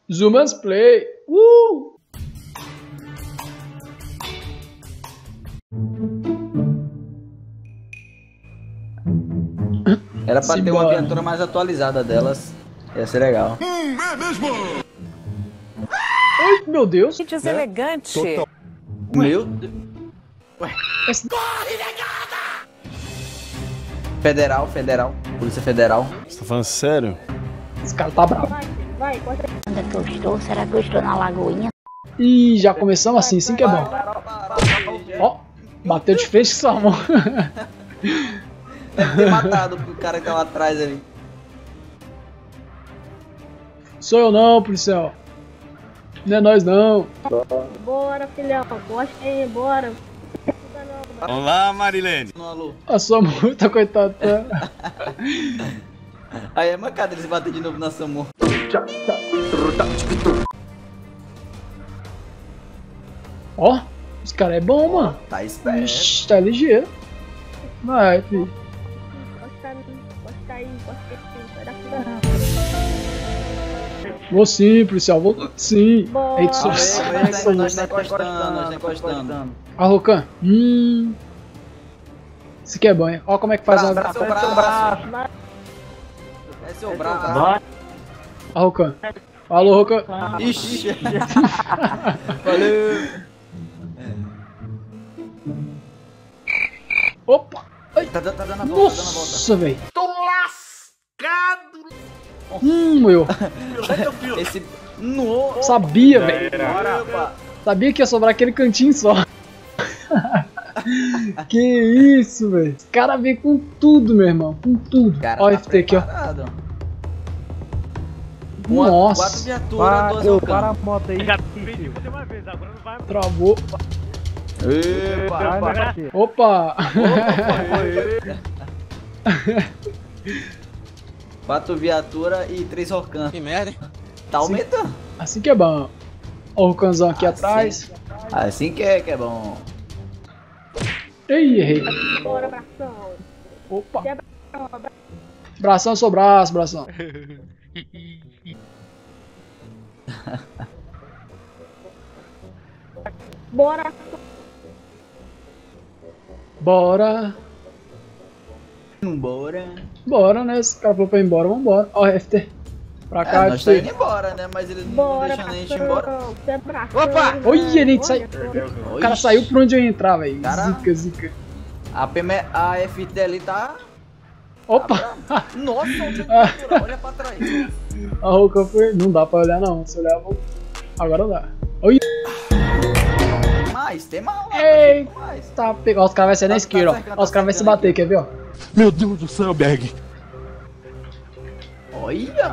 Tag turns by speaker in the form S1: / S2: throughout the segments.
S1: Zumans Play.
S2: Era pra ter
S1: Simbora.
S2: uma aventura mais atualizada delas. Ia ser legal.
S3: É mesmo?
S1: Ai, meu Deus.
S4: Que deselegante.
S2: Meu Deus. Ué. Federal. Polícia Federal.
S3: Você tá falando sério?
S1: Esse cara tá bravo.
S5: Onde é que eu estou? Será que eu estou na Lagoinha?
S1: Ih, já começamos assim, sim que é bom. Ó, bateu de frente com sua mão.
S2: Deve ter matado o cara que tava atrás ali.
S1: Sou eu não, policial. Não é nós não.
S6: Bora, filhão. Gosta aí, bora.
S3: Olá, Marilene.
S2: No alô.
S1: A sua multa, coitada. Tá?
S2: Aí é mancada eles bater de novo na Samu.
S1: Ó, esse cara é bom, mano.
S2: Tá esperto.
S1: Ixi, tá ligeiro. Vai, filho.
S6: Gosta aí, vai dar filhão.
S1: Vou sim, policial, vou sim.
S6: Bora.
S1: Eita,
S2: Nós tá encostando.
S1: Ó, Rocan. Isso aqui é bom, hein? Ó como é que faz
S2: Braço, seu braço. É seu braço.
S1: Ó, Rocan. Alô, Rocan.
S2: Ixi. Valeu.
S1: Opa. Ai.
S2: Tá dando a volta,
S1: Nossa, velho.
S3: Tô lascado.
S1: Eu
S2: Esse... Nossa.
S1: sabia, velho.
S2: Opa.
S1: Sabia que ia sobrar aquele cantinho só. Que isso, velho. Esse cara vem com tudo, meu irmão. Com tudo.
S2: Cara,
S1: Ó, o
S2: tá
S1: FT aqui, ó.
S2: preparado.
S1: Nossa.
S2: 4 viaturas, 12 ao
S7: Para a
S2: campo.
S7: moto aí.
S1: Travou.
S2: Epa.
S7: Vai, né?
S1: Opa.
S2: 4 viaturas e 3 Rocan.
S8: Que merda, hein?
S2: Tá aumentando.
S1: Assim que é bom. Ó o Rocanzão aqui atrás.
S2: Assim que é bom.
S1: Ei, errei.
S6: Bora, bração.
S1: Opa.
S6: Quebra.
S1: Bração, seu braço, bração.
S6: Bora.
S1: Bora.
S2: Vambora.
S1: Bora, né? Esse cara falou pra ir embora, vambora. Ó, FT. Pra cá,
S2: Nós tá indo
S1: FT.
S2: embora, né? Mas eles não
S6: Bora,
S2: deixam nem a gente ir embora.
S6: bração. Você é bração.
S2: Opa!
S6: né?
S1: Olha, ele sai. O cara
S2: Ixi.
S1: saiu por onde eu ia entrar, velho.
S2: Cara.
S1: Zica, zica.
S2: A FT ali tá...
S1: Opa!
S2: Nossa, olha pra trás.
S1: A Rocan foi. Não dá pra olhar, não. Se olhar, eu vou. Agora dá. Oi!
S2: Tem mais.
S1: Ei!
S2: Mais.
S1: Tá, pegou. Os caras vão sair na
S2: Tá
S1: esquerda, ó.
S2: cercando,
S1: Ó, os caras vão se
S2: cercando
S1: bater, quer ver, ó?
S3: Meu Deus do céu, Berg.
S2: Olha.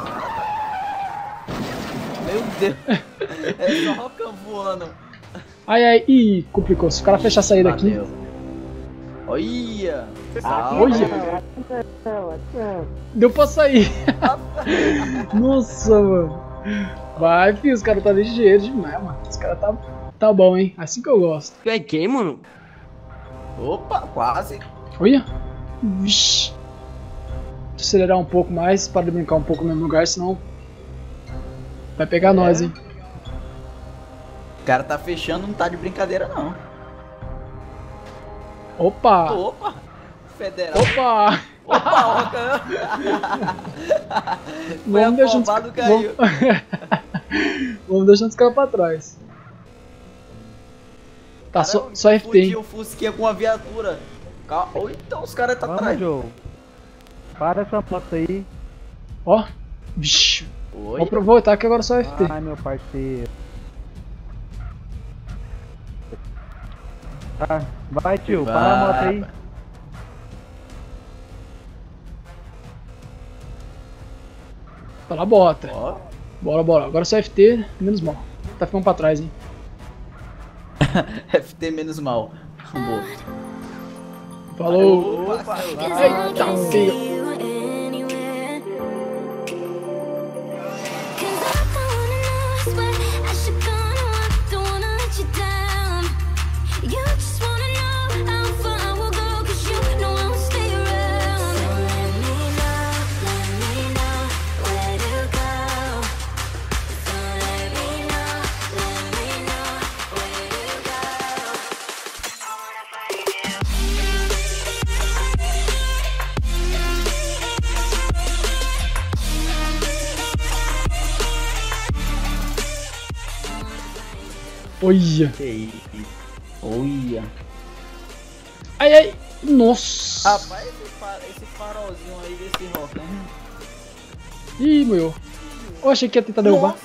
S2: Meu Deus. É só Rocan voando.
S1: Ai, ai, ih, complicou. Se o cara fechar a saída aqui.
S2: Bateu. Olha.
S1: Olha! Deu pra sair. Nossa, mano. Vai, filho, os caras tá ligeiros demais, mano. Os caras tá bom, hein? Assim que eu gosto.
S8: Tu é quem, mano?
S2: Opa, quase.
S1: Olha. Vixe. Deixa eu acelerar um pouco mais para brincar um pouco no mesmo lugar, senão vai pegar nós, hein?
S2: O cara tá fechando, não tá de brincadeira, não.
S1: Opa!
S2: Opa. Federal.
S1: Opa!
S2: Opa, Rocan. Foi
S1: Vamos deixando
S2: afobado, caiu.
S1: Vamos deixando os caras pra trás. Tá, só FT, hein?
S2: O Fusquinha com a viatura. Ou então os caras tá
S7: Vamos,
S2: atrás.
S7: Joe. Para essa moto aí.
S1: Ó. Vixe.
S2: Oi.
S1: Vou aproveitar que agora é só FT.
S7: Ai, meu parceiro. Tá, vai, tio. Para a moto aí.
S1: Tá lá, bota.
S2: Ó.
S1: Bora, bora. Agora é só FT, menos mal. Tá ficando pra trás, hein?
S2: FT menos mal. Boa.
S1: Falou!
S2: Opa,
S1: Eita, filho! Olha.
S2: Que isso. Olha.
S1: Ai, ai. Nossa.
S2: Rapaz, esse farolzinho aí desse Rocão.
S1: Ih, meu. Eu achei que ia tentar derrubar.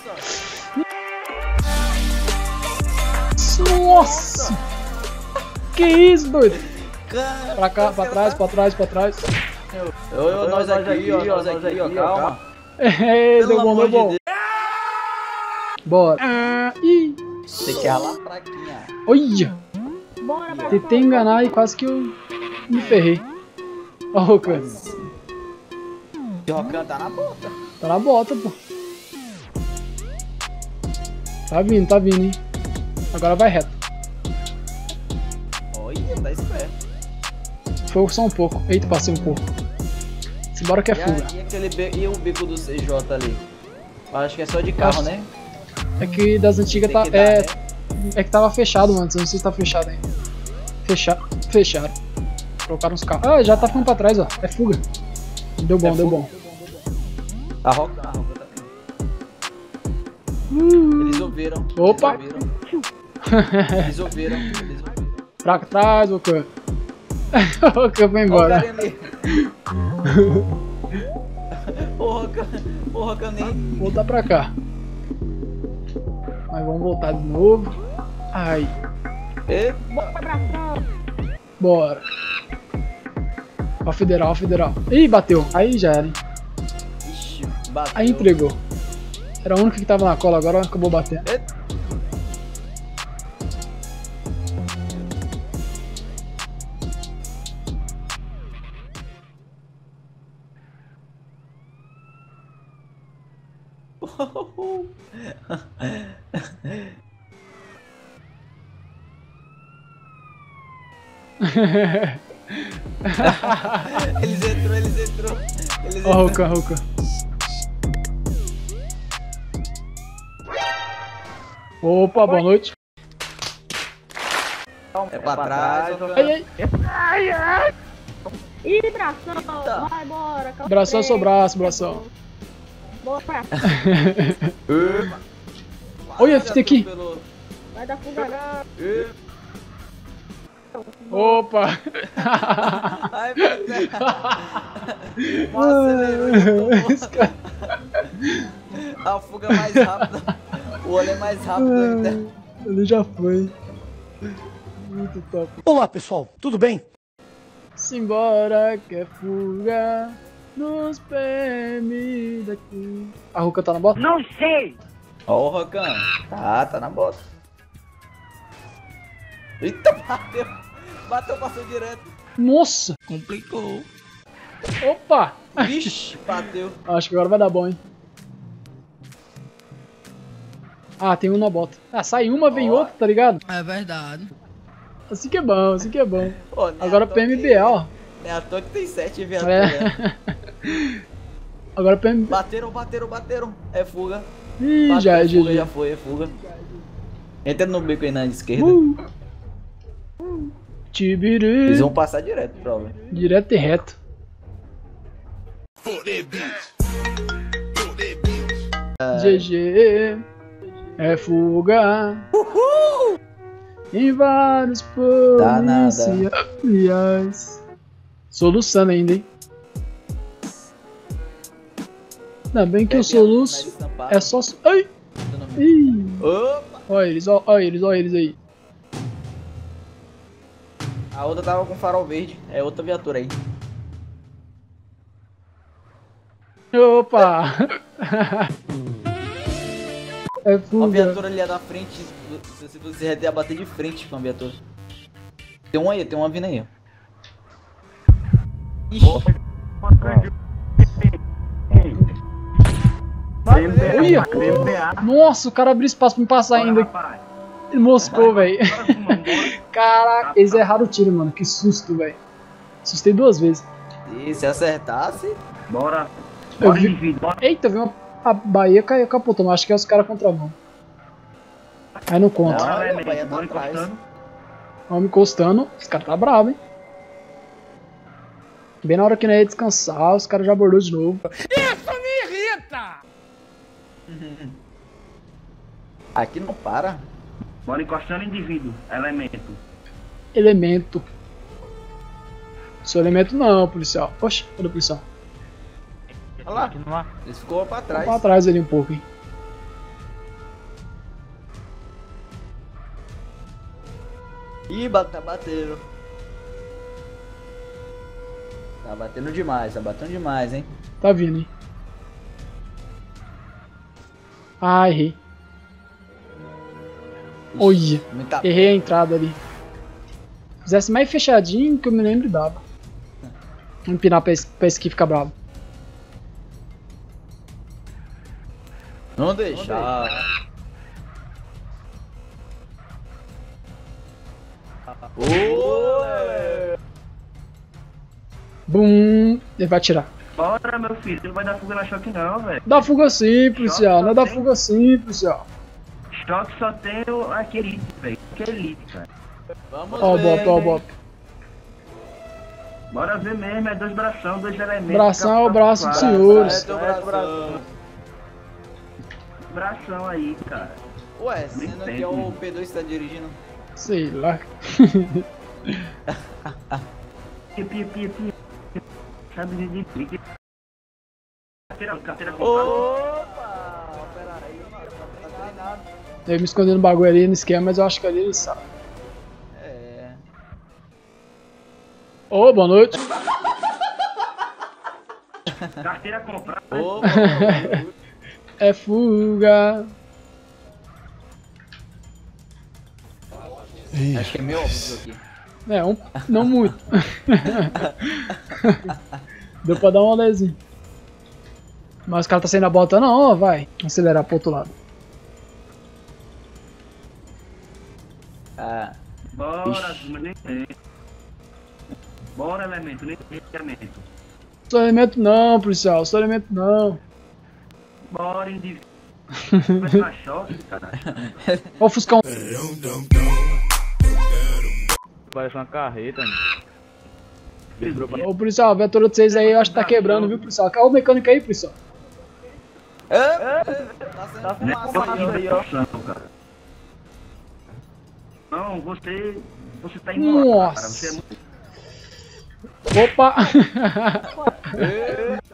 S1: Nossa. Que isso, doido?
S2: Cara,
S1: Pra cá, pra trás, pra trás, pra trás.
S2: nós aqui, ó, calma.
S1: É, deu bom, deu bom.
S2: Deus.
S1: Bora. Ih.
S2: Tem que ralar pra aqui, ó.
S1: Olha.
S6: Bora, abração.
S1: Tentei enganar e quase que eu me ferrei. Ó, o cara.
S2: O Rocão tá na bota.
S1: Tá na bota, pô. Tá vindo, hein. Agora vai reto.
S2: Olha, tá esperto.
S1: Foi só um pouco. Eita, passei um pouco. Simbora que é fuga.
S2: E o bico do CJ ali? Eu acho que é só de carro, né?
S1: É que das antigas
S2: Tem
S1: tá.
S2: que dar,
S1: É,
S2: né?
S1: é que tava fechado antes. Eu não sei se tá fechado ainda. Fecharam. Colocaram os carros. Ah, já tá ficando pra trás, ó. É fuga. Deu bom,
S2: É
S1: deu
S2: fuga.
S1: bom.
S2: A Roca tá bem. Eles ouviram.
S1: Opa.
S2: Eles ouviram.
S1: Pra trás, o Khan. O Khan foi
S2: Olha o
S1: embora.
S2: cara ali. O Roca nem.
S1: Voltar pra cá. Mas vamos voltar de novo. Ai,
S6: Bora, abração.
S1: bora. Ó, federal. Ih, bateu. Aí já era, hein.
S2: Ixi, bateu.
S1: Aí entregou. Era a única que tava na cola, agora acabou batendo.
S2: Eita. Eles entrou.
S1: Ó, Ruka. Opa, boa noite.
S2: É pra trás,
S1: Ai.
S6: Ih, bração. Vai, bora. calma
S1: Bração,
S6: aí.
S1: seu braço, bração.
S6: Bora, abração.
S1: Olha, esse aqui.
S6: Vai dar fuga, não.
S1: Opa.
S2: Ai, meu Deus. Acelerou.
S1: Esse cara-
S2: A fuga mais rápida. O olho é mais rápido ainda.
S1: Ele já foi. Muito top.
S4: Olá pessoal, tudo bem?
S1: Simbora que é fuga nos PM daqui. A Ruka tá na bota?
S4: Não sei!
S2: Ó o Rocão. Tá na bota. Eita, bateu, passou direto.
S1: Nossa!
S2: Complicou.
S1: Opa!
S2: Vixe, bateu.
S1: Acho que agora vai dar bom, hein? Ah, tem um na bota. Ah, sai uma, vem outra, tá ligado?
S8: É verdade.
S1: Assim que é bom, assim que é bom.
S2: Pô, nem
S1: Agora
S2: à toa
S1: PMBA, ó.
S2: É à toa que tem 7 viaturas.
S1: É. Agora PMBA.
S2: Bateram. É fuga.
S1: Ih,
S2: Bateu,
S1: já é
S2: fuga,
S1: GG.
S2: já foi, é fuga. Entra no beco aí na esquerda.
S1: Tibiri.
S2: Eles vão passar direto, prova.
S1: Direto e reto. GG. É fuga. Uhul! Em vários
S2: Dá nada.
S1: policiais. Soluçando ainda, hein? Ainda bem que o soluço é só. Ai! Ih!
S2: Opa!
S1: Olha eles aí.
S2: A outra tava com farol verde. É outra viatura aí.
S1: Opa! É
S2: Uma
S1: fuga.
S2: viatura ali da frente. Se você ia bater de frente com a viatura. Tem um aí, tem uma vindo aí. Ó. Ixi.
S1: Olha! Nossa, o cara abriu espaço pra me passar ainda. Ele moscou, velho. Caraca, eles erraram o tiro, mano. Que susto, velho. Assustei 2 vezes.
S2: E se acertasse.
S4: Bora!
S1: Eu vi... Eita, eu vi uma... A Bahia capotou, mas acho que é os caras contramão. Aí não conta.
S2: Não, a Bahia tá atrás.
S1: Vamos encostando. Os caras tá bravo, hein? Bem na hora que não ia descansar, os caras já abordou de novo.
S8: Isso me irrita!
S2: Aqui não para.
S4: Bora encostando indivíduo, elemento.
S1: Elemento. Sou elemento não, policial. Oxe, cadê o policial?
S2: Olha lá. Ele ficou pra trás.
S1: Ficou pra trás ali um pouco, hein.
S2: Ih, tá batendo. Tá batendo demais, hein.
S1: Tá vindo, hein. Ah, errei. Olha, errei a entrada ali. Se fizesse mais fechadinho, que eu me lembro, dava. Vou empinar pra esse aqui ficar bravo.
S2: Não deixar.
S1: Bum, ele vai atirar.
S4: Bora, meu filho, não vai dar fuga na choque não, velho.
S1: Dá fuga sim, policial, não dá fuga sim, policial.
S4: Choque só tem aquele elite, velho. Aquele elite, cara.
S2: Vamos
S1: Ó o
S2: ver.
S1: Bop, ó o Bop.
S4: Bora ver mesmo, é dois bração, dois elementos.
S1: Bração é o braço dos senhores.
S4: Bração aí, cara.
S2: Ué, sendo que é o P2 que tá dirigindo.
S1: Sei lá.
S4: Pia. Sabe de pique. Carteira comprada.
S2: Opa! Peraí, tá treinado.
S1: Eu me escondi no bagulho ali no esquema, mas eu acho que ali ele sabe.
S2: É.
S1: Ô, boa noite.
S4: Carteira comprada.
S2: Opa!
S1: É fuga.
S2: Acho que é meu óbvio aqui.
S1: É, não muito. Deu pra dar um rolezinho. Mas o cara tá saindo a bota não, ó, vai. Acelerar pro outro lado.
S2: Ah.
S4: Bora, nem tem. Bora, elemento, nem tem elemento.
S1: Sou elemento não, policial, sou elemento não.
S4: Bora, indivíduo. Vai pra choque, cara.
S1: Ó o Fuscão.
S7: Parece uma carreta,
S1: Ô policial, a viatura de vocês aí eu acho que tá quebrando, viu, policial? Olha o mecânico aí, policial.
S2: Tá saindo fumaça aí, ó.
S4: Não, você tá enrolado, cara. Você é
S1: Nossa.
S4: muito...
S1: Opa!